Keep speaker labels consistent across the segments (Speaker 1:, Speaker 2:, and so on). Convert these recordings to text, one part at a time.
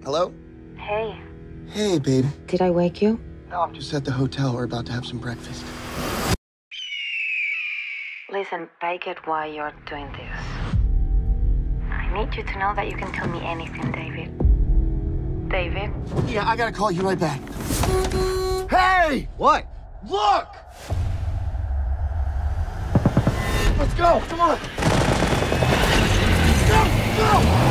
Speaker 1: Hello?
Speaker 2: Hey.
Speaker 1: Hey, babe.
Speaker 2: Did I wake you?
Speaker 1: No, I'm just at the hotel. We're about to have some breakfast.
Speaker 2: Listen, I get why you're doing this. I need you to know that you can tell me anything, David. David?
Speaker 1: Yeah, I gotta call you right back. Hey!
Speaker 3: What?
Speaker 1: Look! Let's go, come on! Go!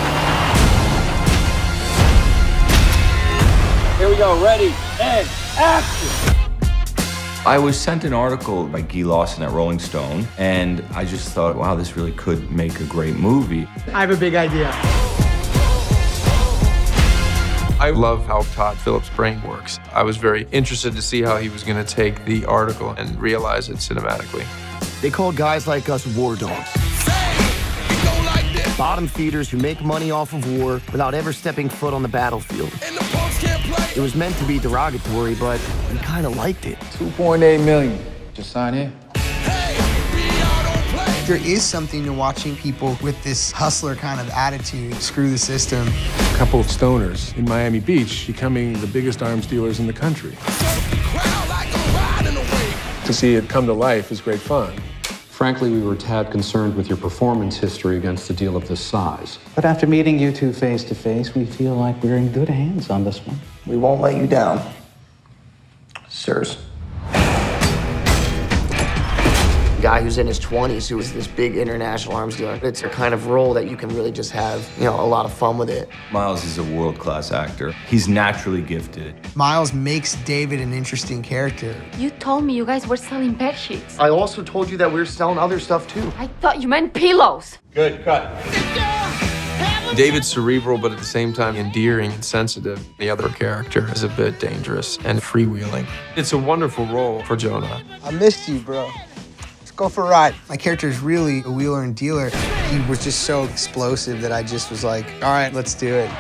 Speaker 3: Here we go, ready, and action!
Speaker 4: I was sent an article by Guy Lawson at Rolling Stone, and I just thought, wow, this really could make a great movie.
Speaker 5: I have a big idea.
Speaker 6: I love how Todd Phillips' brain works. I was very interested to see how he was going to take the article and realize it cinematically.
Speaker 3: They call guys like us war dogs. Bottom feeders who make money off of war without ever stepping foot on the battlefield. It was meant to be derogatory, but we kind of liked it.
Speaker 7: 2.8 million. Just sign in.
Speaker 8: There is something to watching people with this hustler kind of attitude screw the system.
Speaker 9: A couple of stoners in Miami Beach becoming the biggest arms dealers in the country. To see it come to life is great fun.
Speaker 10: Frankly, we were a tad concerned with your performance history against a deal of this size.
Speaker 7: But after meeting you two face to face, we feel like we're in good hands on this one.
Speaker 1: We won't let you down, sirs.
Speaker 3: Guy who's in his 20s who is this big international arms dealer. It's a kind of role that you can really just have, a lot of fun with it.
Speaker 4: Miles is a world-class actor. He's naturally gifted.
Speaker 8: Miles makes David an interesting character.
Speaker 2: You told me you guys were selling bed sheets.
Speaker 3: I also told you that we were selling other stuff too.
Speaker 2: I thought you meant pillows.
Speaker 9: Good, cut.
Speaker 6: David's cerebral, but at the same time endearing and sensitive. The other character is a bit dangerous and freewheeling. It's a wonderful role for Jonah.
Speaker 8: I missed you, bro. Go for a ride. My character is really a wheeler and dealer. He was just so explosive that I just was like, all right, let's do it.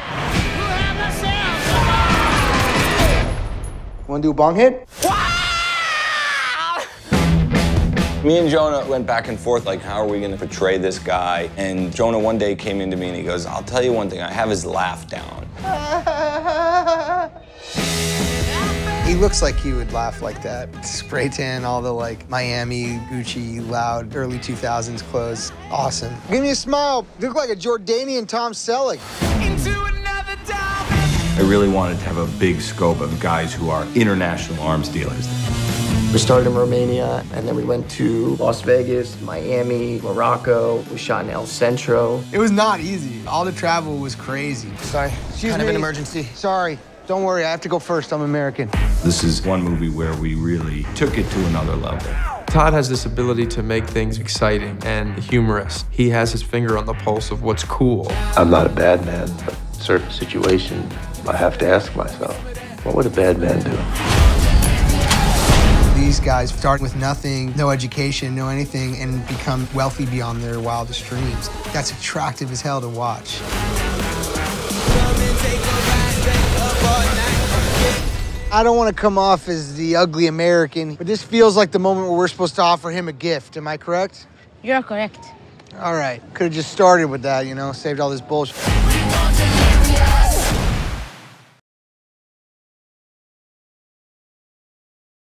Speaker 8: Want to do a bong hit?
Speaker 11: Me and Jonah went back and forth, like, how are we gonna portray this guy? And Jonah one day came into me and he goes, I'll tell you one thing, I have his laugh down.
Speaker 8: He looks like he would laugh like that. Spray tan, all the Miami, Gucci, loud, early 2000s clothes. Awesome. Give me a smile. You look like a Jordanian Tom Selleck.
Speaker 4: I really wanted to have a big scope of guys who are international arms dealers.
Speaker 3: We started in Romania, and then we went to Las Vegas, Miami, Morocco. We shot in El Centro.
Speaker 8: It was not easy. All the travel was crazy. Sorry. Excuse me.
Speaker 3: An emergency.
Speaker 8: Sorry. Don't worry, I have to go first. I'm American.
Speaker 4: This is one movie where we really took it to another level.
Speaker 6: Todd has this ability to make things exciting and humorous. He has his finger on the pulse of what's cool.
Speaker 12: I'm not a bad man, but in certain situations, I have to ask myself, what would a bad man do?
Speaker 8: These guys start with nothing, no education, no anything, and become wealthy beyond their wildest dreams. That's attractive as hell to watch. I don't want to come off as the ugly American, but this feels like the moment where we're supposed to offer him a gift. Am I correct?
Speaker 2: You're correct.
Speaker 8: All right. Could have just started with that, saved all this bullshit.